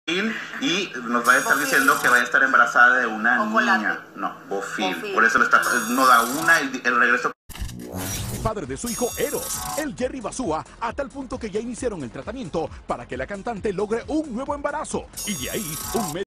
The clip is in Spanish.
y nos va a estar diciendo que va a estar embarazada de una niña. No, Bofil. Por eso no da el regreso. Padre de su hijo Eros, el Jerry Basúa, a tal punto que ya iniciaron el tratamiento para que la cantante logre un nuevo embarazo. Y de ahí, un mes